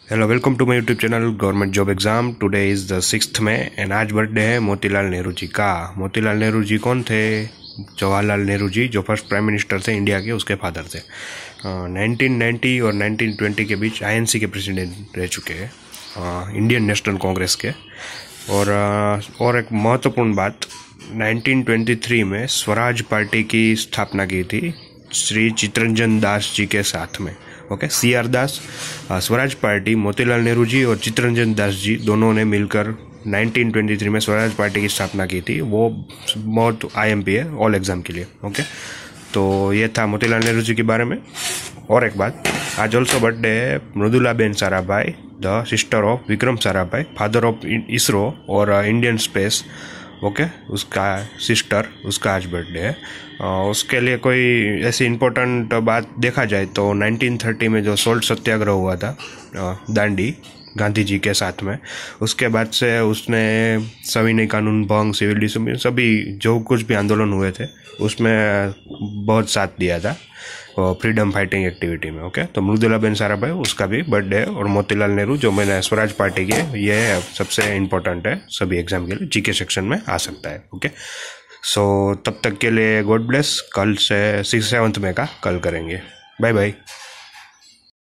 Hello, welcome to my YouTube channel government job exam. Today is the 6th May and आज birthday है मोतीलाल नेहरू जी का। मोतीलाल नेहरू जी कौन थे? जवाहरलाल नेहरू जी, जो फर्स्ट प्राइम मिनिस्टर थे इंडिया के, उसके फादर थे। 1990 और 1920 के बीच आईएनसी के प्रेसिडेंट रह चुके हैं, इंडियन नेशनल कांग्रेस के। और एक महत्वपूर्ण बात, 1923 में स्वराज पार्टी की स्थापना की थी श्री चित्तरंजन दास जी के साथ में। Okay, CR Das. Swaraj party Motilal Nehru ji और चित्तरंजन दास जी दोनों ने मिलकर 1923 में स्वराज पार्टी की स्थापना की थी। वो बहुत IMP है ऑल एग्जाम के लिए। ओके, तो ये था मोतीलाल नेहरू जी के बारे में। और एक बात, आज ऑल्सो बर्थडे है Mridula ben Sarabhai, the sister of Vikram Sarabhai, father of ISRO और इंडियन स्पेस। ओके, उसका सिस्टर, उसका आज बर्थडे है। उसके लिए कोई ऐसी इम्पोर्टेंट बात देखा जाए तो 1930 में जो सोल्ट सत्याग्रह हुआ था दांडी गांधी जी के साथ में, उसके बाद से उसने सविनय कानून भंग, सिविल डिसोबीडियंस, सभी जो कुछ भी आंदोलन हुए थे उसमें बहुत साथ दिया था फ्रीडम फाइटिंग एक्टिविटी में। ओके, तो मृदुला बेन साराभाई, उसका भी बर्थडे है। और मोतीलाल नेहरू, जो मैंने स्वराज पार्टी के, ये सबसे इम्पोर्टेंट है, सभी एग्जाम के लिए GK सेक्शन में आ सकता है। ओके, सो तब तक के लिए गॉड ब्लेस। कल से 6th 7th में का कल करेंगे। Bye bye.